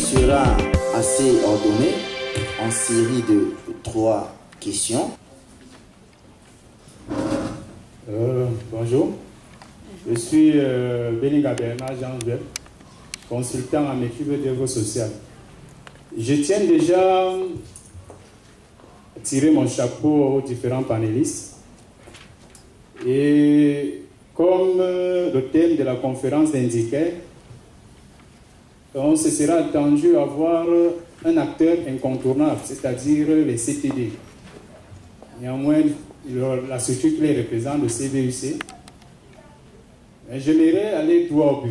sera assez ordonné en série de 3 questions. Bonjour, je suis Belinga Bernard Jean-Jacques, consultant en équipe d'œuvre sociale. Je tiens déjà à tirer mon chapeau aux différents panélistes. Et comme le thème de la conférence l'indiquait, on se sera attendu à voir un acteur incontournable, c'est-à-dire les CTD. Néanmoins, la structure qui les représente, le CVUC. J'aimerais aller droit au but.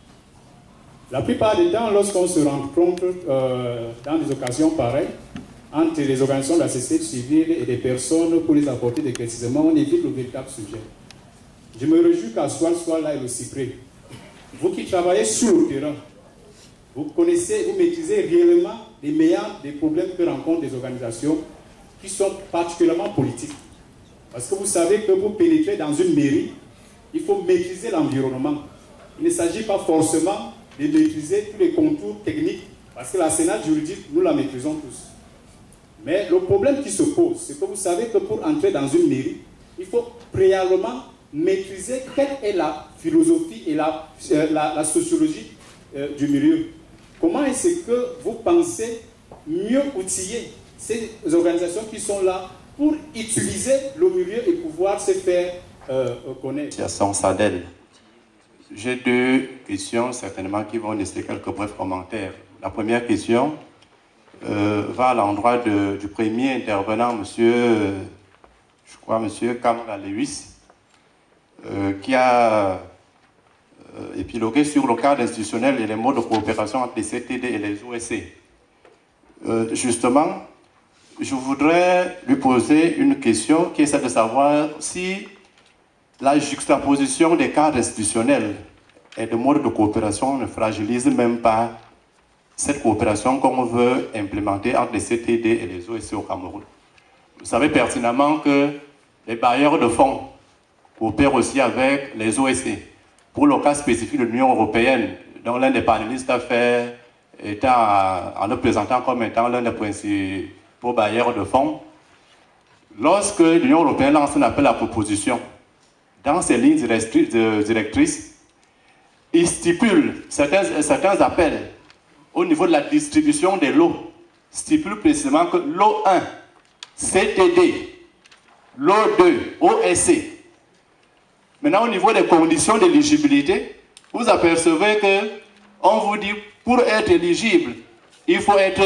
La plupart du temps, lorsqu'on se rencontre dans des occasions pareilles, entre les organisations de la société civile et des personnes pour les apporter des éclaircissements, on évite le véritable sujet. Je me réjouis qu'Aswal soit là et le cyprès. Vous qui travaillez sur le terrain, vous connaissez, vous maîtrisez réellement les meilleurs des problèmes que rencontrent des organisations qui sont particulièrement politiques. Parce que vous savez que pour pénétrer dans une mairie, il faut maîtriser l'environnement. Il ne s'agit pas forcément de maîtriser tous les contours techniques, parce que la Sénat juridique, nous la maîtrisons tous. Mais le problème qui se pose, c'est que vous savez que pour entrer dans une mairie, il faut préalablement maîtriser quelle est la philosophie et la sociologie du milieu. Comment est-ce que vous pensez mieux outiller ces organisations qui sont là pour utiliser le milieu et pouvoir se faire connaître? Sadel. J'ai 2 questions certainement qui vont laisser quelques brefs commentaires. La première question va à l'endroit du premier intervenant, monsieur Kamala Lewis, qui a épilogué sur le cadre institutionnel et les modes de coopération entre les CTD et les OSC. Justement, je voudrais lui poser une question qui est celle de savoir si la juxtaposition des cadres institutionnels et des modes de coopération ne fragilise même pas cette coopération qu'on veut implémenter entre les CTD et les OSC au Cameroun. Vous savez pertinemment que les bailleurs de fonds coopèrent aussi avec les OSC. Pour le cas spécifique de l'Union européenne, dont l'un des panélistes a fait en le présentant comme étant l'un des principaux bailleurs de fonds, lorsque l'Union européenne lance un appel à proposition, dans ses lignes directrices, il stipule certains appels au niveau de la distribution des lots, stipule précisément que lot 1, CTD, lot 2, OSC. Maintenant, au niveau des conditions d'éligibilité, vous apercevez qu'on vous dit, pour être éligible, il faut être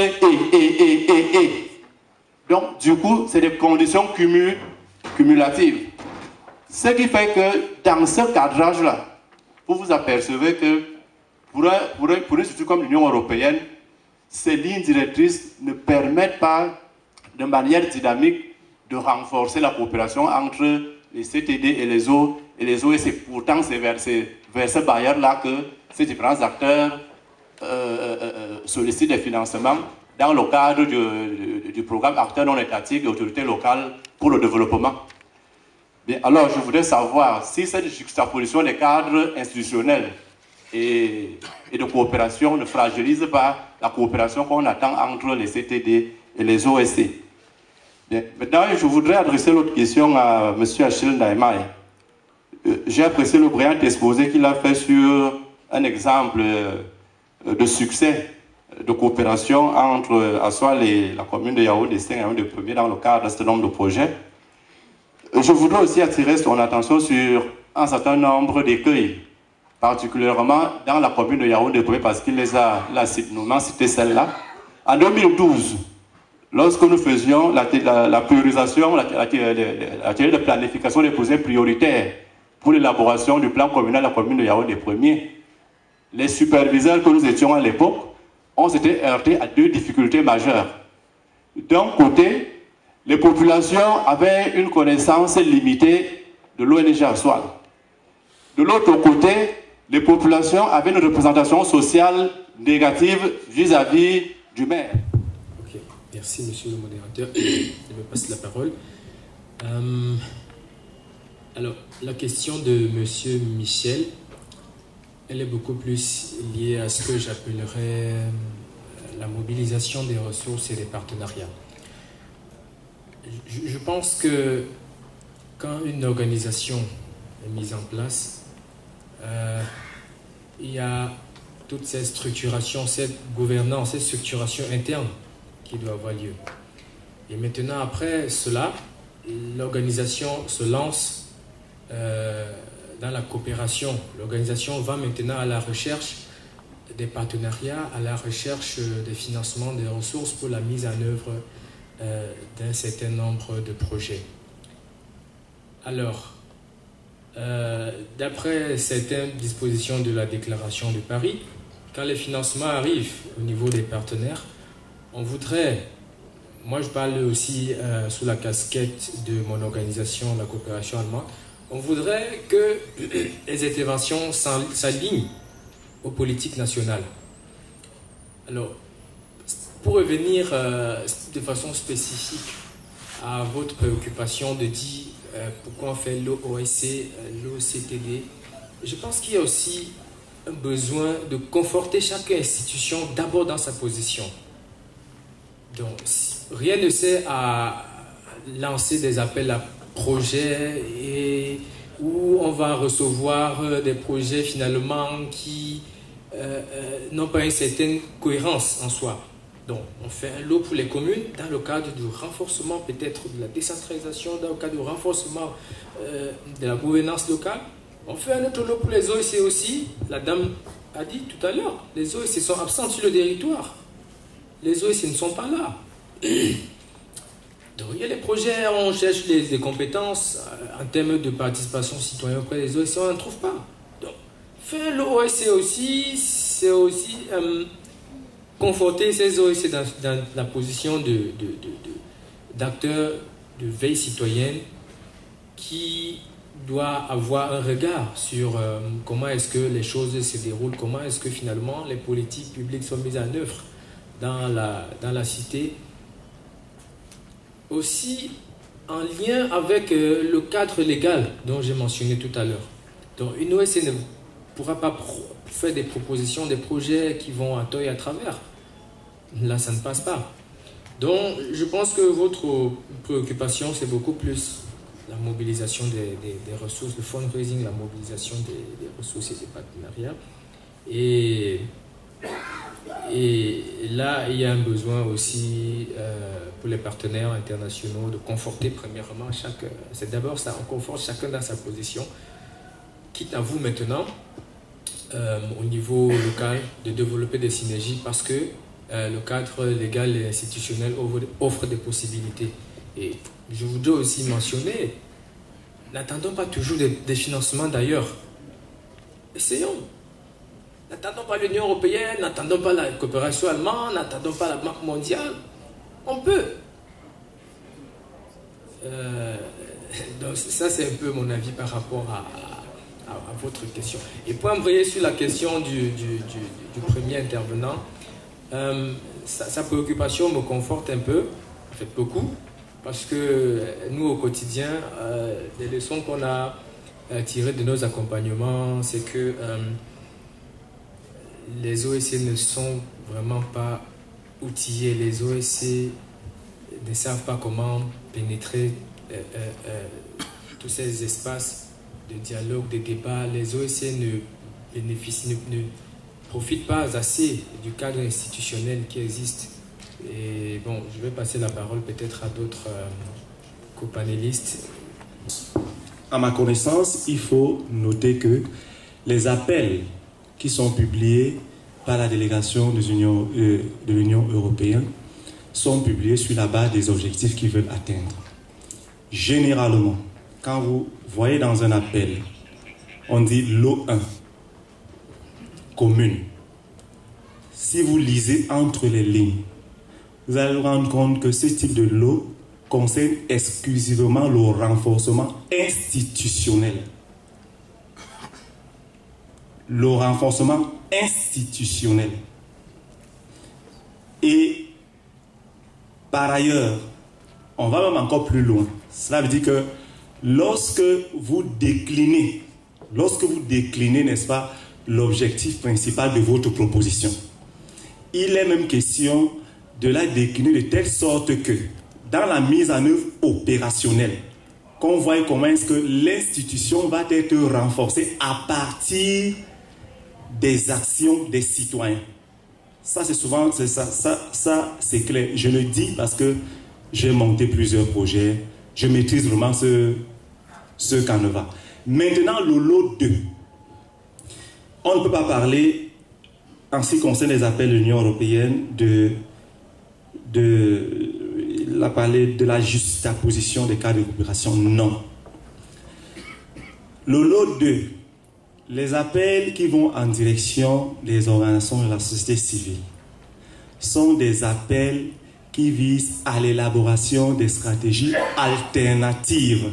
et. Donc, du coup, c'est des conditions cumulatives. Ce qui fait que, dans ce cadrage-là, vous vous apercevez que, pour une structure comme l'Union européenne, ces lignes directrices ne permettent pas, de manière dynamique, de renforcer la coopération entre les CTD et les OSC. Pourtant, c'est vers ce bailleur-là que ces différents acteurs sollicitent des financements dans le cadre du programme acteurs non étatiques et autorités locales pour le développement. Bien, alors, je voudrais savoir si cette juxtaposition des cadres institutionnels et de coopération ne fragilise pas la coopération qu'on attend entre les CTD et les OSC. Bien, maintenant, je voudrais adresser l'autre question à M. Achille Ndaïmaï. J'ai apprécié le brillant exposé qu'il a fait sur un exemple de succès de coopération entre Aswal et la commune de Yaoundé, de premier dans le cadre d'un certain nombre de projets. Je voudrais aussi attirer son attention sur un certain nombre d'écueils, particulièrement dans la commune de Yaoundé, parce qu'il les a nommé cité celle-là. En 2012, lorsque nous faisions la priorisation, l'atelier de planification des projets prioritaires pour l'élaboration du plan communal de la commune de Yaoundé premier, les superviseurs que nous étions à l'époque, on s'était heurté à 2 difficultés majeures. D'un côté, les populations avaient une connaissance limitée de l'ONG Aswal. De l'autre côté, les populations avaient une représentation sociale négative vis-à-vis du maire. Ok, merci monsieur le modérateur. Je me passe la parole. Alors, la question de monsieur Michel, elle est beaucoup plus liée à ce que j'appellerais la mobilisation des ressources et des partenariats. Je pense que quand une organisation est mise en place, il y a toute cette structuration, cette gouvernance, cette structuration interne qui doit avoir lieu. Et maintenant, après cela, l'organisation se lance dans la coopération. L'organisation va maintenant à la recherche des partenariats, à la recherche des financements, des ressources pour la mise en œuvre d'un certain nombre de projets. Alors, d'après certaines dispositions de la déclaration de Paris, quand les financements arrivent au niveau des partenaires, on voudrait, moi je parle aussi sous la casquette de mon organisation, la coopération allemande, on voudrait que les interventions s'alignent aux politiques nationales. Alors, pour revenir de façon spécifique à votre préoccupation de dire pourquoi on fait l'OSC, l'OCTD, je pense qu'il y a aussi un besoin de conforter chaque institution d'abord dans sa position. Donc, rien ne sert à lancer des appels à projets et où on va recevoir des projets finalement qui n'ont pas une certaine cohérence en soi. Donc, on fait un lot pour les communes dans le cadre du renforcement peut-être de la décentralisation, dans le cadre du renforcement de la gouvernance locale. On fait un autre lot pour les OSC aussi. La dame a dit tout à l'heure, les OSC sont absents sur le territoire. Les OSC ne sont pas là. Donc, il y a les projets, on cherche les compétences en termes de participation citoyenne auprès des OSC, on n'en trouve pas. Donc, faire l'OSC aussi, c'est aussi conforter ces OSC dans la position d'acteurs de veille citoyenne qui doit avoir un regard sur comment est-ce que les choses se déroulent, comment est-ce que finalement les politiques publiques sont mises en œuvre dans la cité. Aussi en lien avec le cadre légal dont j'ai mentionné tout à l'heure. Donc une OSC ne pourra pas faire des propositions, des projets qui vont à tort et à travers. Là, ça ne passe pas. Donc je pense que votre préoccupation, c'est beaucoup plus la mobilisation des ressources, le fundraising, la mobilisation des ressources et des partenariats. Et là, il y a un besoin aussi pour les partenaires internationaux de conforter premièrement chaque... C'est d'abord ça, on conforte chacun dans sa position, quitte à vous maintenant, au niveau local, de développer des synergies parce que le cadre légal et institutionnel offre des possibilités. Et je voudrais aussi mentionner, n'attendons pas toujours des financements d'ailleurs. Essayons. N'attendons pas l'Union européenne, n'attendons pas la coopération allemande, n'attendons pas la Banque mondiale. On peut. Donc ça, c'est un peu mon avis par rapport à votre question. Et pour embrayer sur la question du premier intervenant, sa préoccupation me conforte un peu, en fait beaucoup, parce que nous, au quotidien, les leçons qu'on a tirées de nos accompagnements, c'est que les OSC ne sont vraiment pas outillés. Les OSC ne savent pas comment pénétrer tous ces espaces de dialogue, de débat. Les OSC ne profitent pas assez du cadre institutionnel qui existe. Et bon, je vais passer la parole peut-être à d'autres copanélistes. À ma connaissance, il faut noter que les appels qui sont publiés par la délégation de l'Union européenne sont publiés sur la base des objectifs qu'ils veulent atteindre. Généralement, quand vous voyez dans un appel, on dit l'O1, commune. Si vous lisez entre les lignes, vous allez vous rendre compte que ce type de lot concerne exclusivement le renforcement institutionnel. Le renforcement institutionnel. Et par ailleurs, on va même encore plus loin. Cela veut dire que lorsque vous déclinez, n'est-ce pas, l'objectif principal de votre proposition, il est même question de la décliner de telle sorte que, dans la mise en œuvre opérationnelle, qu'on voit comment est-ce que l'institution va être renforcée à partir des actions des citoyens. Ça, c'est souvent, ça c'est clair. Je le dis parce que j'ai monté plusieurs projets. Je maîtrise vraiment ce canevas. Maintenant, le lot 2. On ne peut pas parler, en ce qui concerne les appels de l'Union européenne, de la juxtaposition des cas de coopération. Non. Le lot 2. Les appels qui vont en direction des organisations de la société civile sont des appels qui visent à l'élaboration des stratégies alternatives.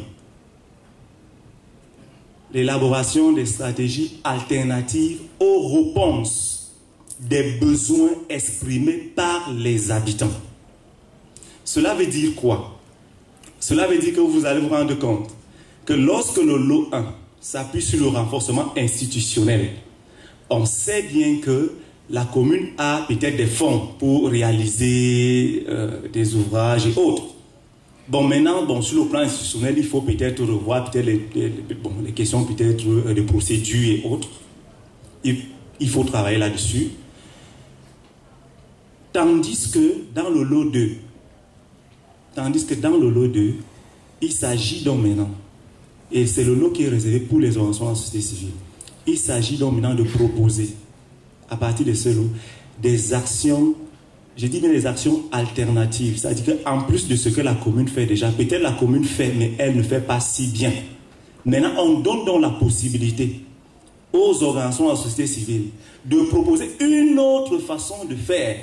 L'élaboration des stratégies alternatives aux réponses des besoins exprimés par les habitants. Cela veut dire quoi? Cela veut dire que vous allez vous rendre compte que lorsque le lot 1 s'appuie sur le renforcement institutionnel, on sait bien que la commune a peut-être des fonds pour réaliser des ouvrages et autres. Bon, maintenant, sur le plan institutionnel, il faut peut-être revoir les questions peut-être de procédures et autres. Il faut travailler là-dessus. Tandis que dans le lot 2, il s'agit donc maintenant, et c'est le lot qui est réservé pour les organisations de la société civile, il s'agit donc maintenant de proposer, à partir de ce lot, des actions, je dis bien des actions alternatives. C'est-à-dire qu'en plus de ce que la commune fait déjà, peut-être la commune fait, mais elle ne fait pas si bien. Maintenant, on donne donc la possibilité aux organisations de la société civile de proposer une autre façon de faire,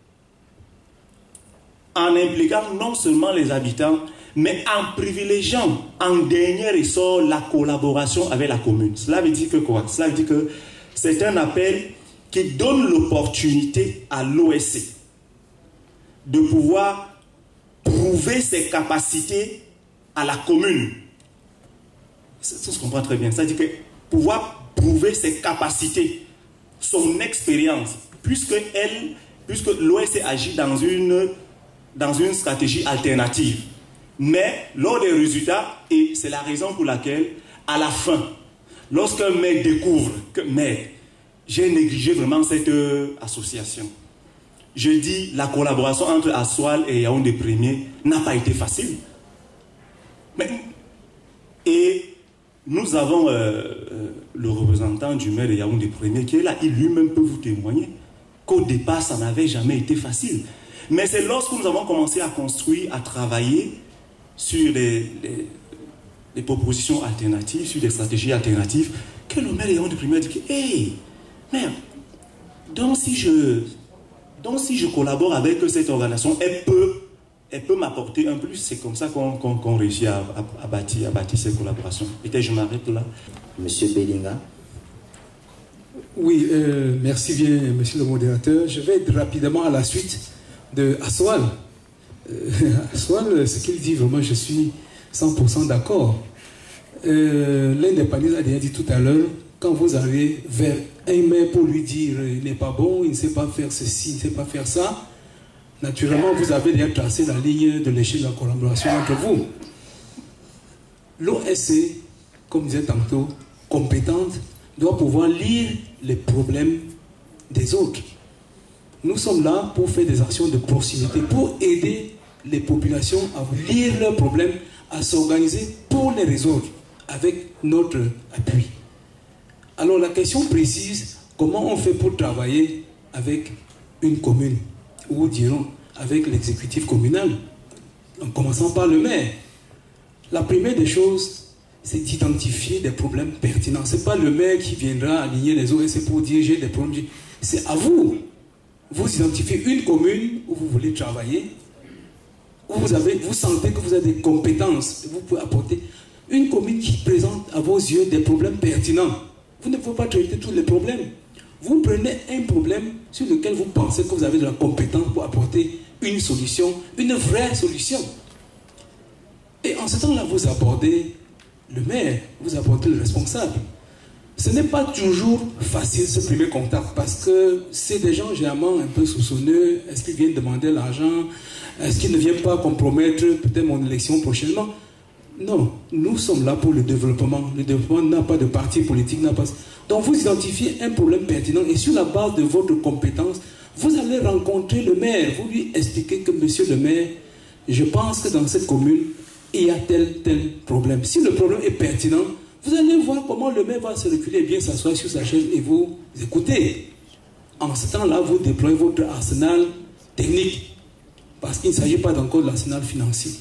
en impliquant non seulement les habitants, mais en privilégiant en dernier ressort la collaboration avec la commune. Cela veut dire que quoi? Cela veut dire que c'est un appel qui donne l'opportunité à l'OSC de pouvoir prouver ses capacités à la commune. Ça se comprend très bien. C'est-à-dire que pouvoir prouver ses capacités, son expérience, puisque l'OSC agit dans une stratégie alternative. Mais lors des résultats, et c'est la raison pour laquelle, à la fin, lorsqu'un maire découvre que j'ai négligé vraiment cette association, je dis la collaboration entre Aswal et Yaoundé Premier n'a pas été facile. Et nous avons le représentant du maire de Yaoundé Premier qui est là, il lui-même peut vous témoigner qu'au départ, ça n'avait jamais été facile. Mais c'est lorsque nous avons commencé à construire, à travailler sur les propositions alternatives, sur des stratégies alternatives, que le maire de Yaoundé Premier a dit que, hey, merde, donc si je collabore avec cette organisation, elle peut m'apporter un plus. C'est comme ça qu'on réussit à bâtir ces collaborations. Peut-être je m'arrête là. Monsieur Bellinga. Oui, merci bien, monsieur le modérateur. Je vais être rapidement à la suite de Aswal. Aswal, ce qu'il dit, vraiment, je suis 100% d'accord. L'indépendance a déjà dit tout à l'heure, quand vous arrivez vers un maire pour lui dire il n'est pas bon, il ne sait pas faire ceci, il ne sait pas faire ça, naturellement, vous avez déjà tracé la ligne de l'échelle de la collaboration entre vous. L'OSC, comme disait tantôt, compétente, doit pouvoir lire les problèmes des autres. Nous sommes là pour faire des actions de proximité, pour aider les populations à lire leurs problèmes, à s'organiser pour les résoudre avec notre appui. Alors la question précise, comment on fait pour travailler avec une commune, ou dirons avec l'exécutif communal, en commençant par le maire. La première des choses, c'est d'identifier des problèmes pertinents. Ce n'est pas le maire qui viendra aligner les OSC pour dire j'ai des problèmes. C'est à vous. Vous identifiez une commune où vous voulez travailler, où vous sentez que vous avez des compétences, vous pouvez apporter une commune qui présente à vos yeux des problèmes pertinents. Vous ne pouvez pas traiter tous les problèmes. Vous prenez un problème sur lequel vous pensez que vous avez de la compétence pour apporter une solution, une vraie solution. Et en ce temps-là, vous abordez le maire, vous abordez le responsable. Ce n'est pas toujours facile ce premier contact parce que c'est des gens généralement un peu soupçonneux. Est-ce qu'ils viennent demander l'argent? Est-ce qu'ils ne viennent pas compromettre peut-être mon élection prochainement? Non, nous sommes là pour le développement. Le développement n'a pas de parti politique, n'a pas... Donc vous identifiez un problème pertinent et sur la base de votre compétence, vous allez rencontrer le maire. Vous lui expliquez que monsieur le maire, je pense que dans cette commune, il y a tel problème. Si le problème est pertinent, vous allez voir comment le maire va se reculer, bien s'asseoir sur sa chaise et vous écouter. En ce temps-là, vous déployez votre arsenal technique parce qu'il ne s'agit pas encore de l'arsenal financier.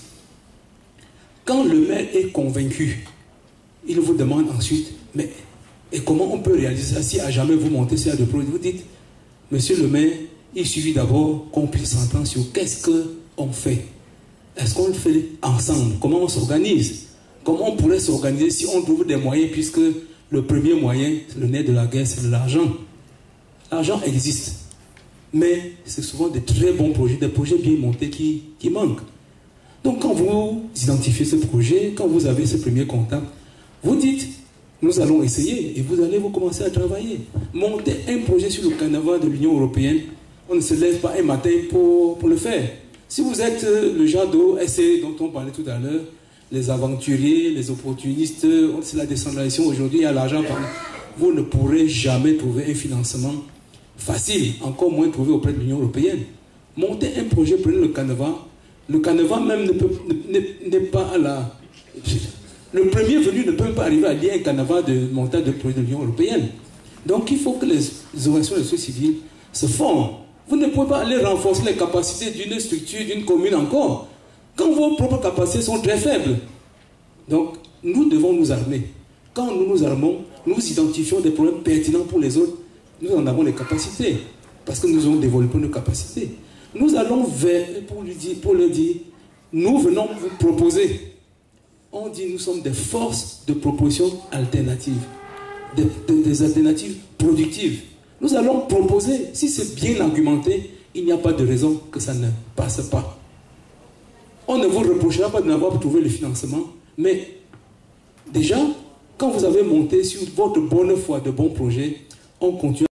Quand le maire est convaincu, il vous demande ensuite, mais et comment on peut réaliser ça si à jamais vous montez sur le projet? Vous dites, monsieur le maire, il suffit d'abord qu'on puisse s'entendre sur qu'est-ce qu'on fait. Est-ce qu'on le fait ensemble? Comment on s'organise? Comment on pourrait s'organiser si on trouve des moyens, puisque le premier moyen, le nerf de la guerre, c'est de l'argent. L'argent existe. Mais c'est souvent des très bons projets, des projets bien montés qui manquent. Donc quand vous identifiez ce projet, quand vous avez ce premier contact, vous dites, nous allons essayer et vous allez vous commencer à travailler. Monter un projet sur le carnaval de l'Union européenne, on ne se lève pas un matin pour le faire. Si vous êtes le genre d'OSC dont on parlait tout à l'heure, les aventuriers, les opportunistes, c'est la décentralisation aujourd'hui, il y a l'argent par là. Vous ne pourrez jamais trouver un financement facile, encore moins trouver auprès de l'Union européenne. Monter un projet, prenez le carnaval. Le carnaval même n'est pas à la... Le premier venu ne peut pas arriver à lier un carnaval de montage de projet de l'Union européenne. Donc il faut que les organisations de la société civile se forment. Vous ne pouvez pas aller renforcer les capacités d'une structure, d'une commune encore, quand vos propres capacités sont très faibles. Donc nous devons nous armer. Quand nous nous armons, nous identifions des problèmes pertinents pour les autres. Nous en avons les capacités, parce que nous avons développé nos capacités. Nous allons vers, pour le dire, nous venons vous proposer. On dit nous sommes des forces de proposition alternatives, des alternatives productives. Nous allons proposer, si c'est bien argumenté, il n'y a pas de raison que ça ne passe pas. On ne vous reprochera pas de n'avoir trouvé le financement, mais déjà, quand vous avez monté sur votre bonne foi de bons projets, on continue.